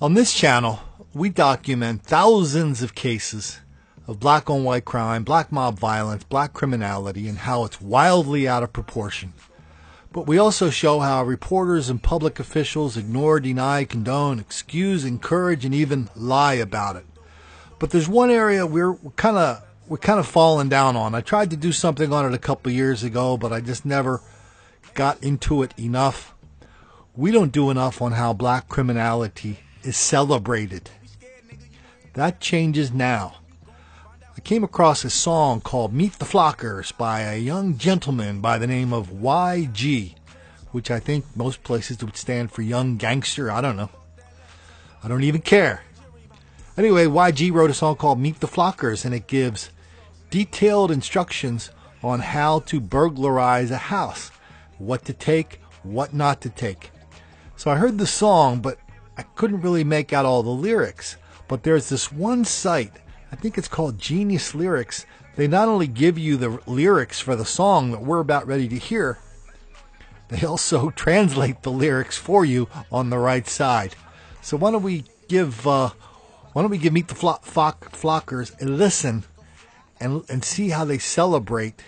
On this channel, we document thousands of cases of black-on-white crime, black mob violence, black criminality, and how it's wildly out of proportion. But we also show how reporters and public officials ignore, deny, condone, excuse, encourage, and even lie about it. But there's one area we're kind of falling down on. I tried to do something on it a couple years ago, but I just never got into it enough. We don't do enough on how black criminality is celebrated. That changes now. I came across a song called Meet the Flockers by a young gentleman by the name of YG, which I think most places would stand for Young Gangster. I don't know. I don't even care. Anyway, YG wrote a song called Meet the Flockers, and it gives detailed instructions on how to burglarize a house, what to take, what not to take. So I heard the song, but I couldn't really make out all the lyrics. But there's this one site, I think it's called Genius Lyrics. They not only give you the lyrics for the song that we're about ready to hear, they also translate the lyrics for you on the right side. So why don't we give Meet the Flockers a listen and see how they celebrate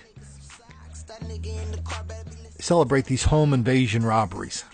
these home invasion robberies.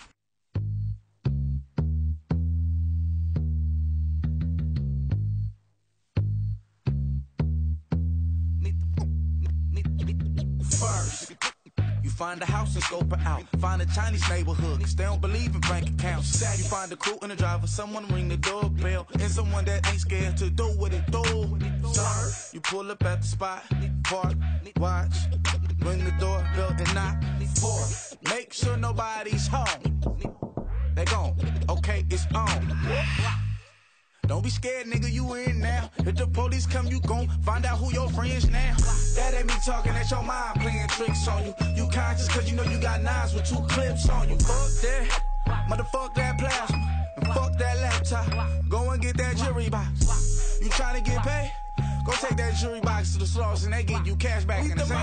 Find a house and scope it out. Find a Chinese neighborhood, cause they don't believe in bank accounts. You find a crew and a driver, someone ring the doorbell, and someone that ain't scared to do what it do. Sir, you pull up at the spot, park, watch, ring the doorbell and knock. 4, make sure nobody's home. They gone, okay, it's on. Don't be scared, nigga, you in now. If the police come, you gon' find out who your friends now. That ain't me talking, that's your mind playing tricks on you. You conscious cause you know you got 9s with 2 clips on you. Fuck that, motherfuck that plasma, and fuck that laptop. Go and get that jury box. You tryna get paid? Go take that jury box to the source and they give you cash back in the same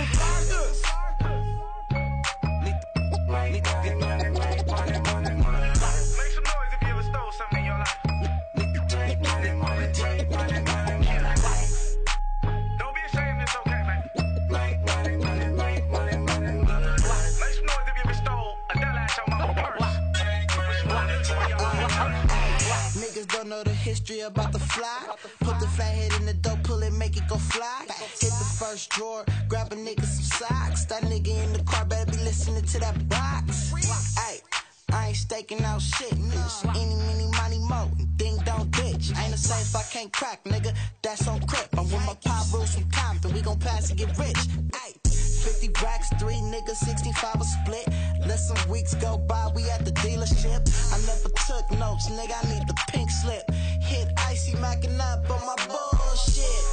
know the history about the fly. Put the flathead in the dough, pull it, make it go fly. Hit the first drawer, grab a nigga some socks. That nigga in the car better be listening to that box. Ay, I ain't staking out shit, nigga. Any, mini, money, mo. Ding dong, bitch. Ain't a safe I can't crack, nigga. That's on crip. I'm with my pop rules from Compton. We gon' pass and get rich. Ay, 50 racks, 3 niggas, 65 a split. Let some weeks go by, we at the dealership. I never took notes, nigga, I need the pink slip. Hit icy macking up on my bullshit.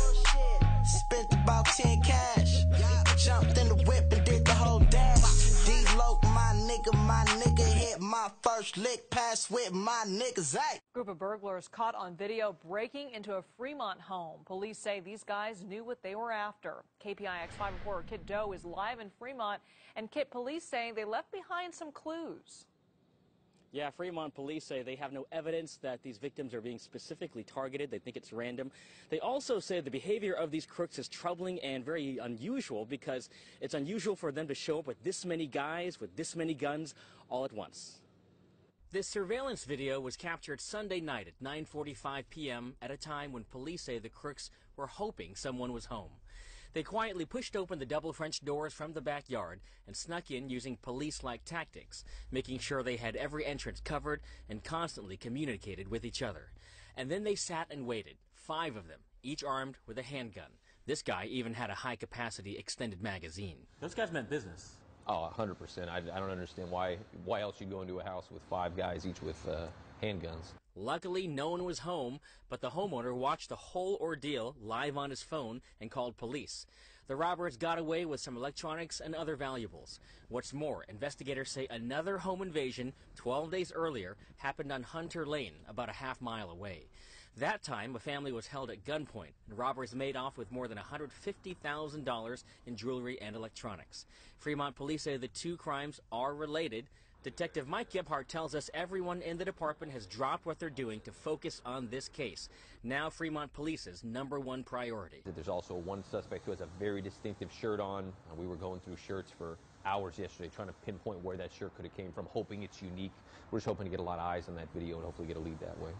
Spent about 10 cash. Jumped in the whip and did the whole dash. D-Loc, my nigga hit my first lick, pass with my niggas, ay. Group of burglars caught on video breaking into a Fremont home. Police say these guys knew what they were after. KPIX 5 reporter Kit Doe is live in Fremont, and Kit, police say they left behind some clues. Yeah, Fremont police say they have no evidence that these victims are being specifically targeted. They think it's random. They also say the behavior of these crooks is troubling and very unusual because it's unusual for them to show up with this many guys with this many guns all at once. This surveillance video was captured Sunday night at 9:45 p.m. at a time when police say the crooks were hoping someone was home. They quietly pushed open the double French doors from the backyard and snuck in using police-like tactics, making sure they had every entrance covered and constantly communicated with each other. And then they sat and waited, 5 of them, each armed with a handgun. This guy even had a high-capacity extended magazine. Those guys meant business. Oh, 100%. I don't understand why else you go into a house with 5 guys, each with handguns. Luckily, no one was home, but the homeowner watched the whole ordeal live on his phone and called police. The robbers got away with some electronics and other valuables. What's more, investigators say another home invasion 12 days earlier happened on Hunter Lane, about a half-mile away. That time, a family was held at gunpoint, and robbers made off with more than $150,000 in jewelry and electronics. Fremont police say the 2 crimes are related. Detective Mike Gebhardt tells us everyone in the department has dropped what they're doing to focus on this case. Now Fremont Police's #1 priority. There's also one suspect who has a very distinctive shirt on. We were going through shirts for hours yesterday trying to pinpoint where that shirt could have came from, hoping it's unique. We're just hoping to get a lot of eyes on that video and hopefully get a lead that way.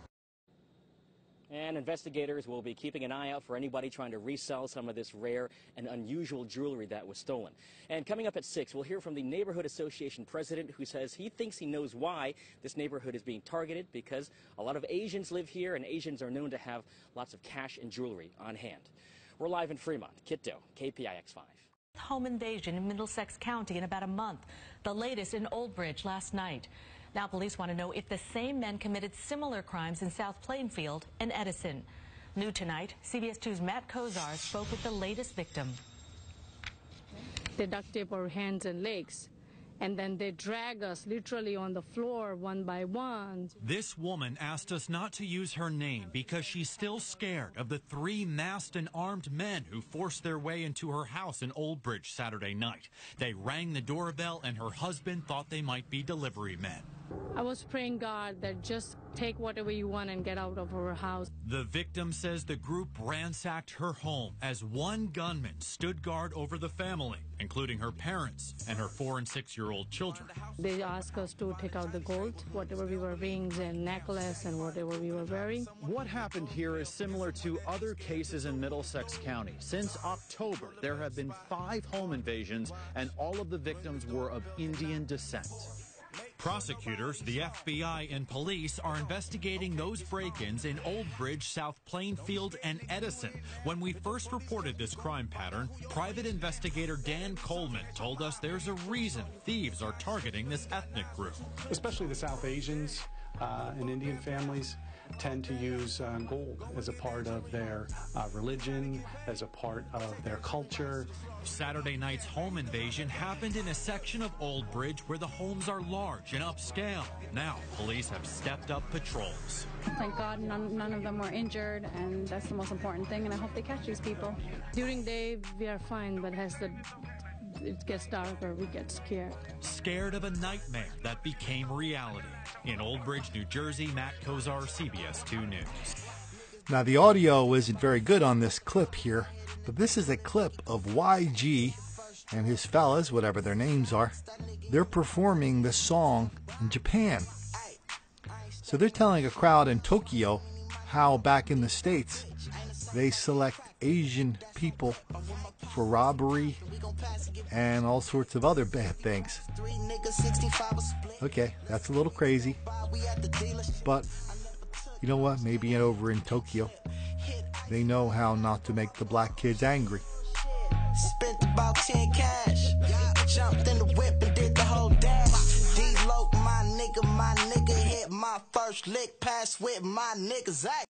And investigators will be keeping an eye out for anybody trying to resell some of this rare and unusual jewelry that was stolen. And coming up at 6, we'll hear from the Neighborhood Association president, who says he thinks he knows why this neighborhood is being targeted, because a lot of Asians live here, and Asians are known to have lots of cash and jewelry on hand. We're live in Fremont. Kit Doe, KPIX5. Home invasion in Middlesex County in about a month. The latest in Old Bridge last night. Now police want to know if the same men committed similar crimes in South Plainfield and Edison. New tonight, CBS 2's Matt Kozar spoke with the latest victim. They duct tape our hands and legs, and then they drag us literally on the floor one by one. This woman asked us not to use her name because she's still scared of the 3 masked and armed men who forced their way into her house in Old Bridge Saturday night. They rang the doorbell and her husband thought they might be delivery men. I was praying God that just take whatever you want and get out of our house. The victim says the group ransacked her home as one gunman stood guard over the family, including her parents and her 4- and 6-year-old children. They asked us to take out the gold, whatever we were rings and necklace and whatever we were wearing. What happened here is similar to other cases in Middlesex County. Since October, there have been 5 home invasions, and all of the victims were of Indian descent. Prosecutors, the FBI, and police are investigating those break-ins in Old Bridge, South Plainfield, and Edison. When we first reported this crime pattern, private investigator Dan Coleman told us there's a reason thieves are targeting this ethnic group. Especially the South Asians and Indian families tend to use gold as a part of their religion, as a part of their culture. Saturday night's home invasion happened in a section of Old Bridge where the homes are large and upscale. Now, police have stepped up patrols. Thank God none of them were injured, and that's the most important thing, and I hope they catch these people. During day, we are fine, but as it gets darker, we get scared. Scared of a nightmare that became reality. In Old Bridge, New Jersey, Matt Kozar, CBS 2 News. Now, the audio isn't very good on this clip here, but this is a clip of YG and his fellas, whatever their names are. They're performing the song in Japan. So they're telling a crowd in Tokyo how back in the States they select Asian people for robbery and all sorts of other bad things. Okay, that's a little crazy, but you know what? Maybe over in Tokyo, they know how not to make the black kids angry. Spent about 10 cash. Jumped in the whip and did the whole dash. D-Loc, my nigga hit my first lick pass with my niggas.